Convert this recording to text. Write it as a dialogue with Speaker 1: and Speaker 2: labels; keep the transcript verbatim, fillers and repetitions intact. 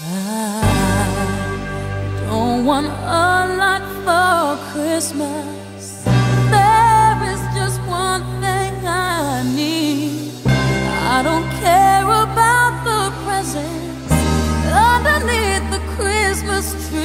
Speaker 1: I don't want a lot for Christmas. There is just one thing I need. I don't care about the presents underneath the Christmas tree.